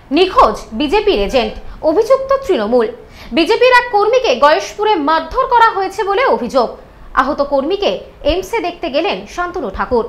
নিখোঁজ বিজেপির এজেন্ট, অভিযুক্ত তৃণমূল। বিজেপির এক কর্মীকে গয়েশপুরে মারধর করা হয়েছে বলে অভিযোগ। আহত কর্মীকে এমসে দেখতে গেলেন শান্তনু ঠাকুর।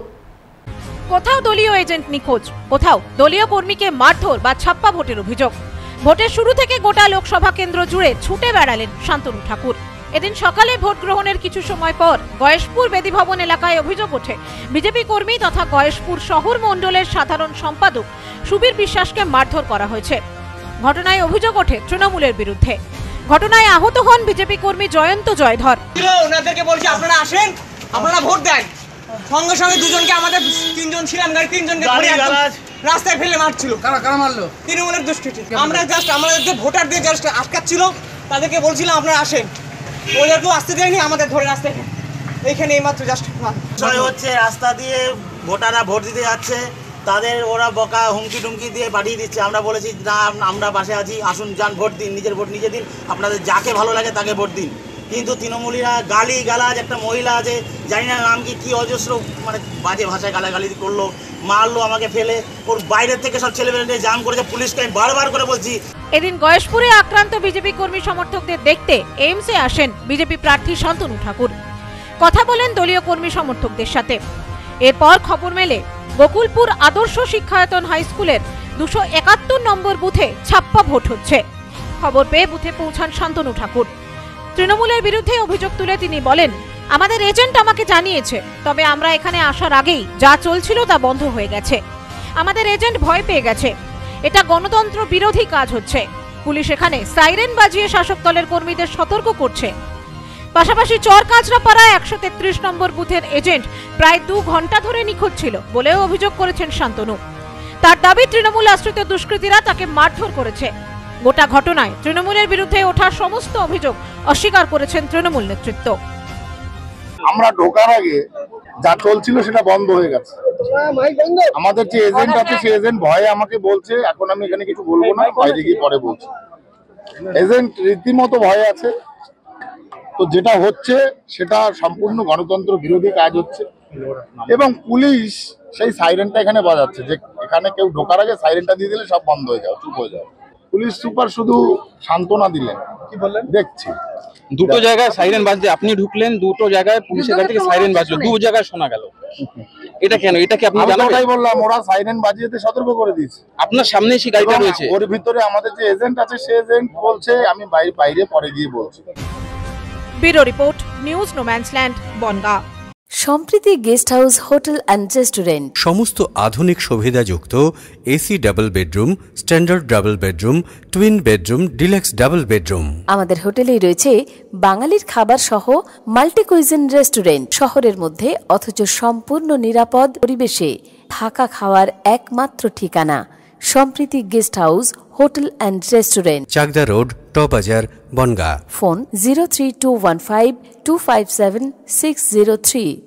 কোথাও দলীয় এজেন্ট নিখোঁজ, কোথাও দলীয় কর্মীকে মারধর বা ছাপ্পা ভোটের অভিযোগ। ভোটের শুরু থেকে গোটা লোকসভা কেন্দ্র জুড়ে ছুটে বেড়ালেন শান্তনু ঠাকুর। এদিন সকালে ভোট গ্রহণের কিছু সময় পর গয়েশপুর বেদি ভবন এলাকায় অভিযোগ ওঠে বিজেপি কর্মী তথা গয়েশপুর শহর মণ্ডলের সাধারণ সম্পাদক সুবীর বিশ্বাসকে মারধর করা হয়েছে। ঘটনায় অভিযোগ ওঠে তৃণমূলের বিরুদ্ধে। ঘটনায় আহত হন বিজেপি কর্মী জয়ন্ত জয়ধর। ওনাদেরকে বলছি আপনারা আসেন, আপনারা ভোট দেন। সঙ্গে সঙ্গে দুজনকে, আমাদের তিনজন ছিলাম, গাড়ি তিনজনকে রাস্তায় ফেলে মারছিল। কারা মারলো? তৃণমূলের দুষ্কৃতী। আমরা জাস্ট আমাদের যে ভোটার দিয়ে জাস্ট আটকাচ্ছিল, তাদেরকে বলছিলাম আপনারা আসেন। ওদেরকেও আসতে দেয়নি, আমাদের ধরে রাস্তায় এইখানে এইমাত্র জাস্ট হচ্ছে রাস্তা দিয়ে ভোটাররা ভোট দিতে যাচ্ছে, তাদের ওরা বকা হুমকি টুমকি দিয়ে পাঠিয়ে দিচ্ছে। আমরা বলেছি না, আমরা পাশে আছি, আসুন যান ভোট দিন, নিজের ভোট নিজে দিন, আপনাদের যাকে ভালো লাগে তাকে ভোট দিন। কিন্তু তৃণমূলীরা গালি গালাজ, একটা মহিলা আছে জানি না নাম কি অজস্র মানে বাজে ভাষায় গালাগালি করলো, মারলো আমাকে ফেলে। ওর বাইরের থেকে সব ছেলেমেয়েদের জাম করেছে, পুলিশকে আমি বারবার করে বলছি। এদিন গয়েশপুরে আক্রান্ত বিজেপি কর্মী সমর্থকদের দেখতে এমসে আসেন বিজেপি প্রার্থী শান্তনু ঠাকুর। কথা বলেন দলীয় কর্মী সমর্থকদের সাথে। এরপর খবর মেলে গোকুলপুর আদর্শ শিক্ষায়তন হাই স্কুলের 271 নম্বর বুথে ছাপ্পা ভোট হচ্ছে। খবর পেয়ে বুথে পৌঁছান শান্তনু ঠাকুর। তৃণমূলের বিরুদ্ধে অভিযোগ তুলে তিনি বলেন, আমাদের এজেন্ট আমাকে জানিয়েছে, তবে আমরা এখানে আসার আগেই যা চলছিল তা বন্ধ হয়ে গেছে। আমাদের এজেন্ট ভয় পেয়ে গেছে। এটা গণতন্ত্র বিরোধী কাজ হচ্ছে। পুলিশ এখানে সাইরেন বাজিয়ে শাসক দলের কর্মীদের সতর্ক করছে। পাশাপাশি চরকাজরাপাড়ায় 133 নম্বর বুথের এজেন্ট প্রায় 2 ঘন্টা ধরে নিখোঁজ ছিল বলেও অভিযোগ করেছেন শান্তনু। তার দাবি তৃণমূল আশ্রিত দুষ্কৃতীরা তাকে মারধর করেছে। গোটা ঘটনায় তৃণমূলের বিরুদ্ধে ওঠা সমস্ত অভিযোগ অস্বীকার করেছেন তৃণমূল নেতৃত্ব। আমরা ঢোকার আগে যা চলছিল সেটা বন্ধ হয়ে গেছে। আমাদের যে এজেন্ট আছে সেই এজেন্ট ভয়ে আমাকে বলছে এখন আমি এখানে কিছু বলবো না, বাইরে গিয়ে পরে বলছি। এজেন্ট রীতিমতো ভয়ে আছে। তো যেটা হচ্ছে সেটা সম্পূর্ণ গণতন্ত্র বিরোধী কাজ হচ্ছে এবং পুলিশ সেই সাইরেনটা এখানে বাজাচ্ছে যে এখানে কেউ ঢোকার আগে সাইরেনটা দিয়ে দিলে সব বন্ধ হয়ে যাও, চুপ হয়ে যাও। পুলিশ সুপার শুধু সান্ত্বনা দিলেন। কি বললেন? দেখছি দুটো জায়গায় সাইরেন বাজছে, আপনি ঢুকলেন, দুটো জায়গায় পুলিশের কাছ থেকে সাইরেন বাজলো, 2 জায়গায় শোনা গেল। এটা কেন? এটা কি আপনি জানেন? ওটাই বললাম, ওরা সাইরেন বাজিয়েতে সতর্ক করে দিয়েছে। আপনার সামনেই সেই গাড়িটা রয়েছে। ওর ভিতরে আমাদের যে এজেন্ট আছে সেই এজেন্ট বলছে আমি বাইরে পরে গিয়ে বলছি। Bureau report, news no man's land, Bongaon. Sampriti guest house, hotel and restaurant. সমস্ত আধুনিক সুবিধাযুক্ত AC double bedroom, standard double bedroom, twin bedroom, deluxe double bedroom. আমাদের হোটেলেই রয়েছে বাঙালির খাবার সহ মাল্টি কুইজিন রেস্টুরেন্ট। শহরের মধ্যে অথচ সম্পূর্ণ নিরাপদ পরিবেশে থাকা খাওয়ার একমাত্র ঠিকানা Sampriti guest house, hotel and restaurant, Chakdah road, টবাজার, বনগাঁ। ফোন 03215257603।